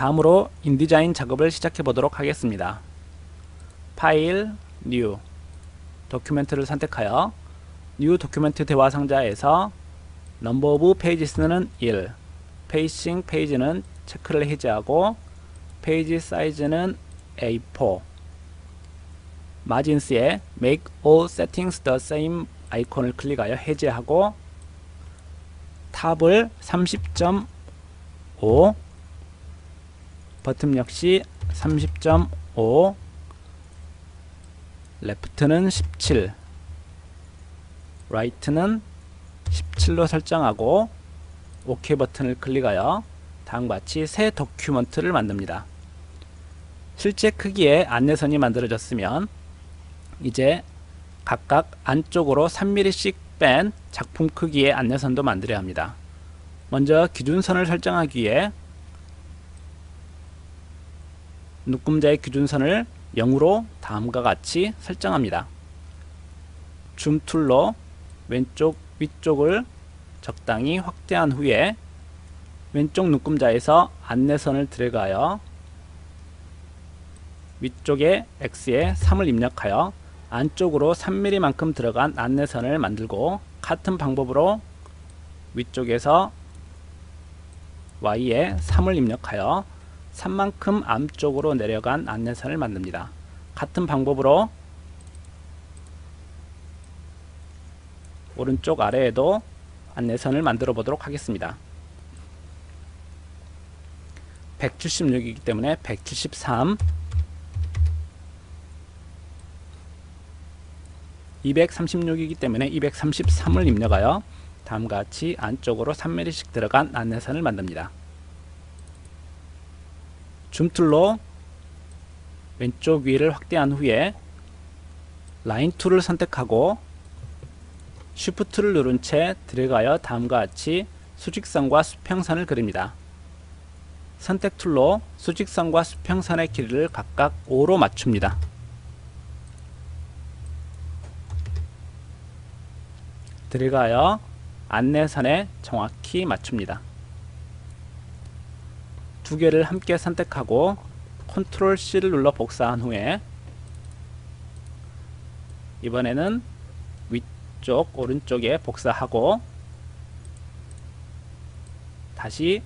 다음으로 인디자인 작업을 시작해 보도록 하겠습니다. 파일, 뉴, 도큐멘트를 선택하여 뉴 도큐멘트 대화 상자에서 넘버 오브 페이지스는 1, 페이싱 페이지는 체크를 해제하고 페이지 사이즈는 A4, 마진스에 Make all settings the same 아이콘을 클릭하여 해제하고 탑을 30.5, 버튼 역시 30.5, 레프트는 17, 라이트는 17로 설정하고 OK 버튼을 클릭하여 다음과 같이 새 도큐먼트를 만듭니다. 실제 크기의 안내선이 만들어졌으면 이제 각각 안쪽으로 3mm씩 뺀 작품 크기의 안내선도 만들어야 합니다. 먼저 기준선을 설정하기 위해 눈금자의 기준선을 0으로 다음과 같이 설정합니다. 줌 툴로 왼쪽 위쪽을 적당히 확대한 후에 왼쪽 눈금자에서 안내선을 드래그하여 위쪽에 X에 3을 입력하여 안쪽으로 3mm만큼 들어간 안내선을 만들고 같은 방법으로 위쪽에서 Y에 3을 입력하여 3만큼 안쪽으로 내려간 안내선을 만듭니다. 같은 방법으로 오른쪽 아래에도 안내선을 만들어 보도록 하겠습니다. 176이기 때문에 173, 236이기 때문에 233을 입력하여 다음과 같이 안쪽으로 3mm씩 들어간 안내선을 만듭니다. 줌툴로 왼쪽 위를 확대한 후에 라인 툴을 선택하고 쉬프트를 누른 채 드래그하여 다음과 같이 수직선과 수평선을 그립니다. 선택 툴로 수직선과 수평선의 길이를 각각 5로 맞춥니다. 드래그하여 안내선에 정확히 맞춥니다. 두 개를 함께 선택하고 컨트롤 C를 눌러 복사한 후에 이번에는 위쪽 오른쪽에 복사하고 다시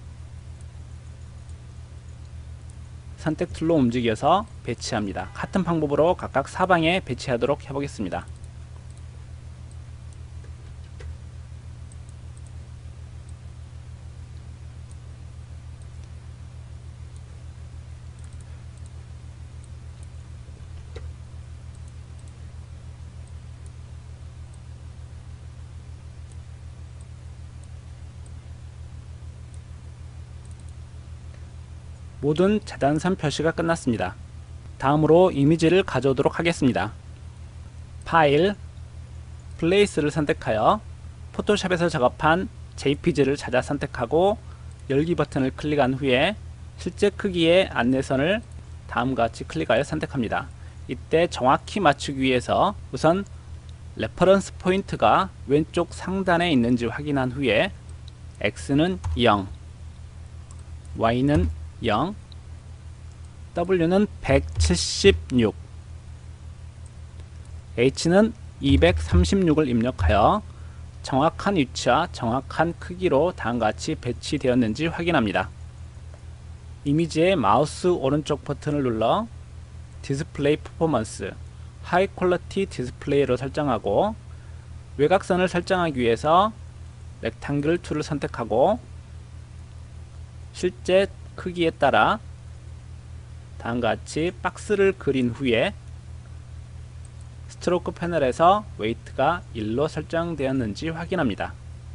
선택 툴로 움직여서 배치합니다. 같은 방법으로 각각 사방에 배치하도록 해보겠습니다. 모든 재단선 표시가 끝났습니다. 다음으로 이미지를 가져오도록 하겠습니다. 파일, 플레이스를 선택하여 포토샵에서 작업한 JPG를 찾아 선택하고 열기 버튼을 클릭한 후에 실제 크기의 안내선을 다음과 같이 클릭하여 선택합니다. 이때 정확히 맞추기 위해서 우선 레퍼런스 포인트가 왼쪽 상단에 있는지 확인한 후에 X는 0, Y는 0, W는 176, H는 236을 입력하여 정확한 위치와 정확한 크기로 다음과 같이 배치되었는지 확인합니다. 이미지의 마우스 오른쪽 버튼을 눌러 디스플레이 퍼포먼스, 하이 퀄리티 디스플레이로 설정하고 외곽선을 설정하기 위해서 렉탱글 툴을 선택하고 실제 크기에 따라 다음과 같이 박스를 그린 후에 스트로크 패널에서 웨이트가 1로 설정되었는지 확인합니다.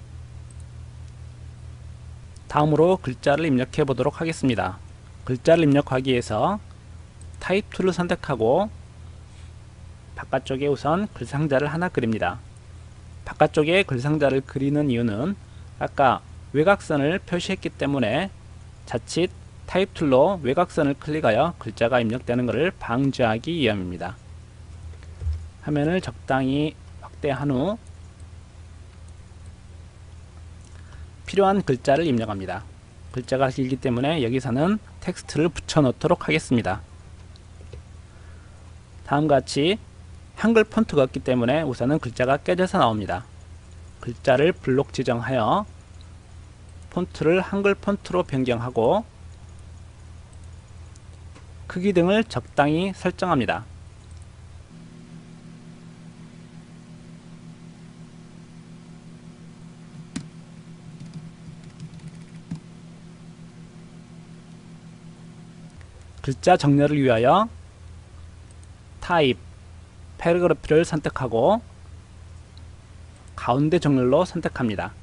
다음으로 글자를 입력해 보도록 하겠습니다. 글자를 입력하기 위해서 타입 툴을 선택하고 바깥쪽에 우선 글상자를 하나 그립니다. 바깥쪽에 글상자를 그리는 이유는 아까 외곽선을 표시했기 때문에 자칫 타입 툴로 외곽선을 클릭하여 글자가 입력되는 것을 방지하기 위함입니다. 화면을 적당히 확대한 후 필요한 글자를 입력합니다. 글자가 길기 때문에 여기서는 텍스트를 붙여 넣도록 하겠습니다. 다음과 같이 한글 폰트가 없기 때문에 우선은 글자가 깨져서 나옵니다. 글자를 블록 지정하여 폰트를 한글 폰트로 변경하고 크기 등을 적당히 설정합니다. 글자 정렬을 위하여 타입, 패러그래프를 선택하고 가운데 정렬로 선택합니다.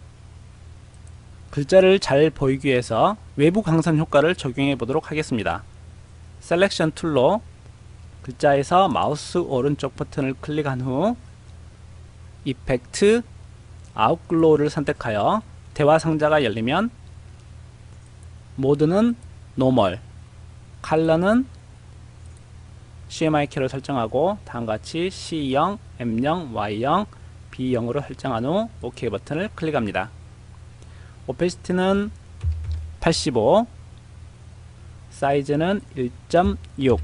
글자를 잘 보이기 위해서 외부 광선 효과를 적용해 보도록 하겠습니다. 셀렉션 툴로 글자에서 마우스 오른쪽 버튼을 클릭한 후 이펙트 아웃글로우를 선택하여 대화 상자가 열리면 모드는 노멀, 컬러는 CMYK로 설정하고 다음같이 C0, M0, Y0, B0으로 설정한 후 OK 버튼을 클릭합니다. 오페시티는 85, 사이즈는 1.6,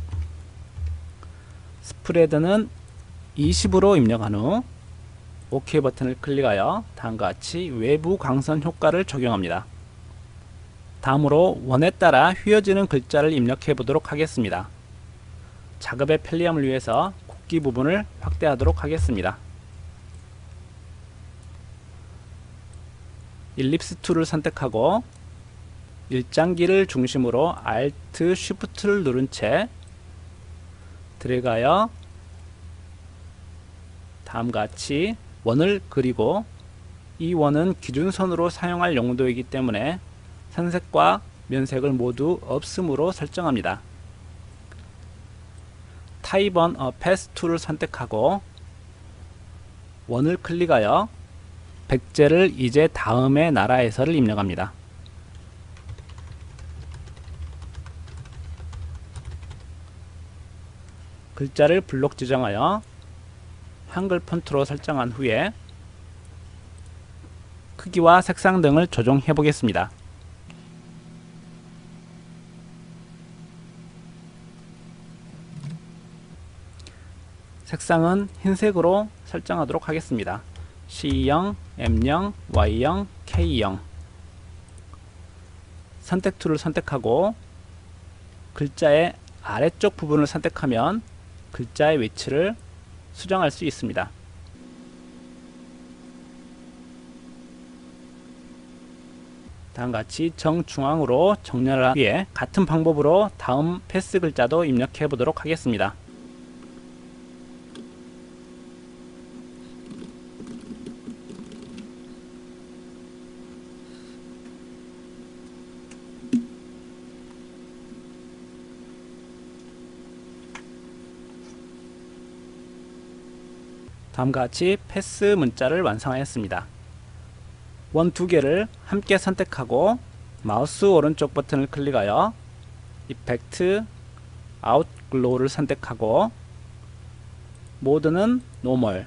스프레드는 20으로 입력한 후 OK 버튼을 클릭하여 다음과 같이 외부 광선 효과를 적용합니다. 다음으로 원에 따라 휘어지는 글자를 입력해 보도록 하겠습니다. 작업의 편리함을 위해서 굵기 부분을 확대하도록 하겠습니다. 일립스 툴을 선택하고 일장기를 중심으로 Alt, Shift를 누른 채 드래그하여 다음과 같이 원을 그리고 이 원은 기준선으로 사용할 용도이기 때문에 선색과 면색을 모두 없음으로 설정합니다. 타입 on a path 툴을 선택하고 원을 클릭하여 백제를 이제 다음의 나라에서를 입력합니다. 글자를 블록 지정하여 한글 폰트로 설정한 후에 크기와 색상 등을 조정해 보겠습니다. 색상은 흰색으로 설정하도록 하겠습니다. C0, M0, Y0, K0 선택 툴을 선택하고 글자의 아래쪽 부분을 선택하면 글자의 위치를 수정할 수 있습니다. 다음같이 정중앙으로 정렬한 후에 같은 방법으로 다음 패스 글자도 입력해 보도록 하겠습니다. 다음과 같이 패스 문자를 완성하였습니다. 원 두 개를 함께 선택하고 마우스 오른쪽 버튼을 클릭하여 이펙트 아웃글로우를 선택하고 모드는 노멀,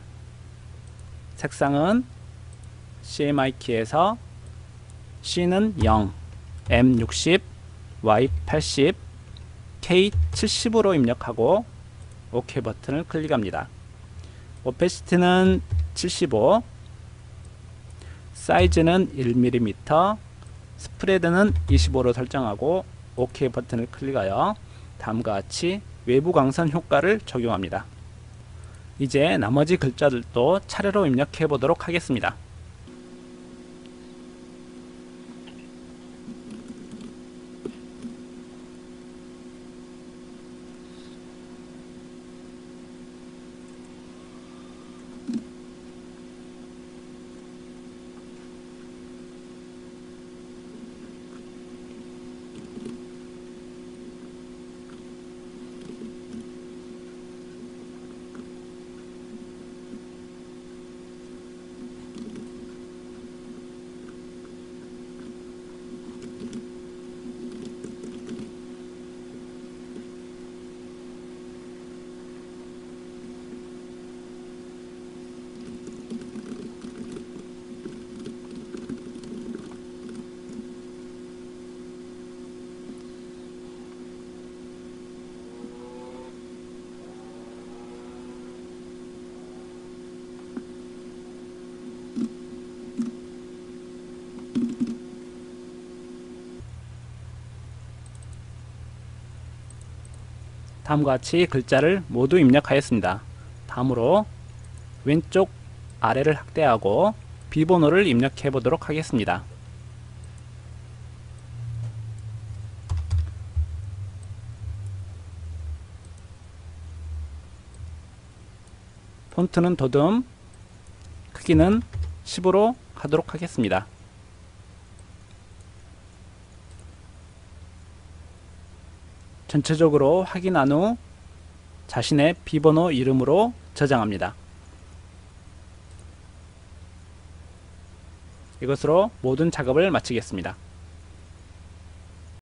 색상은 CMYK에서 C는 0, M 60, Y 80, K 70으로 입력하고 OK 버튼을 클릭합니다. 오페시티는 75, 사이즈는 1mm, 스프레드는 25로 설정하고 OK 버튼을 클릭하여 다음과 같이 외부 광선 효과를 적용합니다. 이제 나머지 글자들도 차례로 입력해 보도록 하겠습니다. 다음과 같이 글자를 모두 입력하였습니다. 다음으로 왼쪽 아래를 확대하고 비번호를 입력해 보도록 하겠습니다. 폰트는 도듬, 크기는 10으로 하도록 하겠습니다. 전체적으로 확인한 후 자신의 비번호 이름으로 저장합니다. 이것으로 모든 작업을 마치겠습니다.